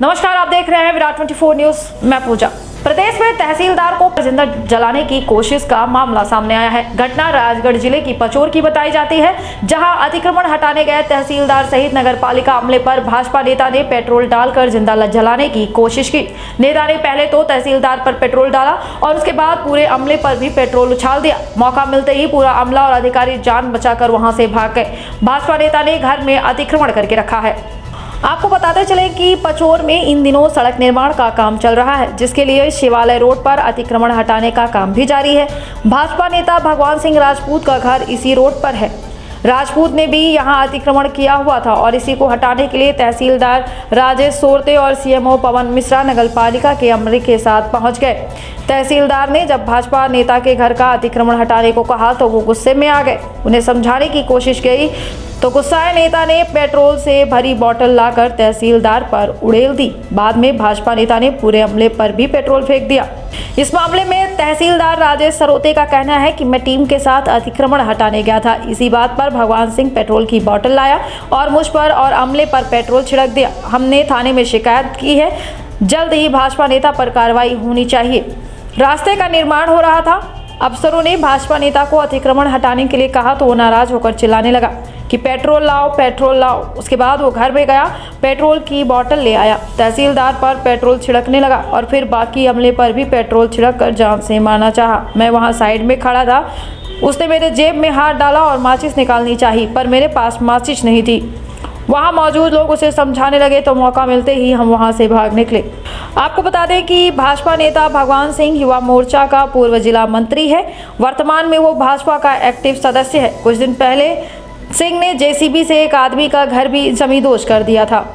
नमस्कार, आप देख रहे हैं विराट 24 न्यूज। मैं पूजा। प्रदेश में तहसीलदार को जिंदा जलाने की कोशिश का मामला सामने आया है। घटना राजगढ़ जिले की पचोर की बताई जाती है, जहां अतिक्रमण हटाने गए तहसीलदार सहित नगरपालिका अमले पर भाजपा नेता ने पेट्रोल डालकर जिंदा जलाने की कोशिश की। नेता ने पहले तो तहसीलदार पर पेट्रोल डाला और उसके बाद पूरे अमले पर भी पेट्रोल उछाल दिया। मौका मिलते ही पूरा अमला और अधिकारी जान बचाकर वहां से भाग गए। भाजपा नेता ने घर में अतिक्रमण करके रखा है। आपको बताते चले कि पचोर में इन दिनों सड़क निर्माण का काम चल रहा है, जिसके लिए शिवालय रोड पर अतिक्रमण हटाने का काम भी जारी है। भाजपा नेता भगवान सिंह राजपूत का घर इसी रोड पर है। राजपूत ने भी यहां अतिक्रमण किया हुआ था और इसी को हटाने के लिए तहसीलदार राजेश सोरते और सीएमओ पवन मिश्रा नगरपालिका के अमले के साथ पहुंच गए। तहसीलदार ने जब भाजपा नेता के घर का अतिक्रमण हटाने को कहा तो वो गुस्से में आ गए। उन्हें समझाने की कोशिश की तो गुस्साए नेता ने पेट्रोल से भरी बोतल लाकर तहसीलदार पर उड़ेल दी। बाद में भाजपा नेता ने पूरे अमले पर भी पेट्रोल फेंक दिया। इस मामले में तहसीलदार राजेश सरोते का कहना है कि मैं टीम के साथ अतिक्रमण हटाने गया था। इसी बात पर भगवान सिंह पेट्रोल की बोतल लाया और मुझ पर और अमले पर पेट्रोल छिड़क दिया। हमने थाने में शिकायत की है। जल्द ही भाजपा नेता पर कार्रवाई होनी चाहिए। रास्ते का निर्माण हो रहा था। अफसरों ने भाजपा नेता को अतिक्रमण हटाने के लिए कहा तो वो नाराज होकर चिल्लाने लगा कि पेट्रोल लाओ, पेट्रोल लाओ। उसके बाद वो घर में गया, पेट्रोल की बोतल ले आया, तहसीलदार पर पेट्रोल छिड़कने लगा और फिर बाकी अमले पर भी पेट्रोल छिड़क कर जान से मारना चाहा। मैं वहां साइड में खड़ा था। उसने मेरे जेब में हाथ डाला और माचिस निकालनी चाहिए, पर मेरे पास माचिस नहीं थी। वहां मौजूद लोग उसे समझाने लगे तो मौका मिलते ही हम वहां से भाग निकले। आपको बता दें कि भाजपा नेता भगवान सिंह युवा मोर्चा का पूर्व जिला मंत्री है। वर्तमान में वो भाजपा का एक्टिव सदस्य है। कुछ दिन पहले सिंह ने जेसीबी से एक आदमी का घर भी जमींदोज कर दिया था।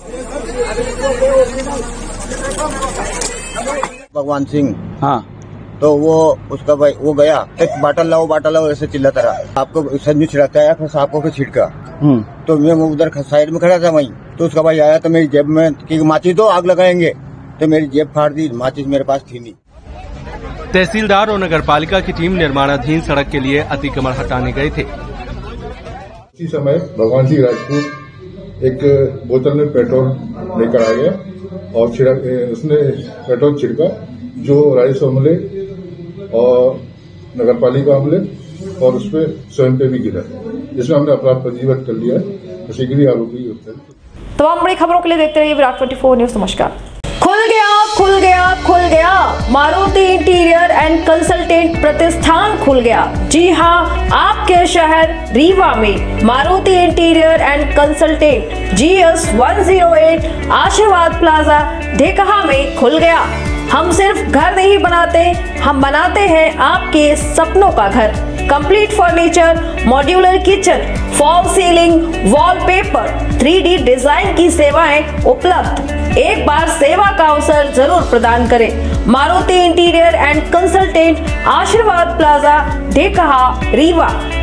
भगवान सिंह, हाँ, तो वो उसका भाई वो गया, एक बाटल लाओ ऐसे चिल्लाता रहा। आपको सदमी छिड़कता है, फिर आपको फिर छिड़का। तो मैं उधर साइड में खड़ा था वहीं, तो उसका भाई आया तो मेरी जेब में कि माचिस दो, आग लगाएंगे, तो मेरी जेब फाड़ दी। माचिस मेरे पास थी नहीं। तहसीलदार और नगरपालिका की टीम निर्माणाधीन सड़क के लिए अतिक्रमण हटाने गए थे। इसी समय भगवान सिंह राजपूत एक बोतल में पेट्रोल लेकर आ गया और उसने पेट्रोल छिड़का, जो राजस्व अमले और नगरपालिका अमले और उस पर स्वयं पे भी गिरा, जिसमें हमने अपराध पंजीबद्ध कर लिया है। उसी के लिए आरोपी तमाम बड़ी खबरों के लिए देखते रहिए विराट 24 न्यूज। नमस्कार। खुल गया, खुल गया, खुल गया। मारुति इंटीरियर एंड कंसल्टेंट प्रतिष्ठान खुल गया। जी हां, आपके शहर रीवा में Maruti interior and consultant GS 108 आशीर्वाद प्लाजा ढेकहा में खुल गया। हम सिर्फ घर नहीं बनाते, हम बनाते हैं आपके सपनों का घर। Complete furniture, modular kitchen, fall ceiling, wallpaper, 3D design की सेवाएं उपलब्ध। एक बार सेवा का अवसर जरूर प्रदान करें। Maruti interior and consultant Ashirwad plaza Dhekaha Rewa.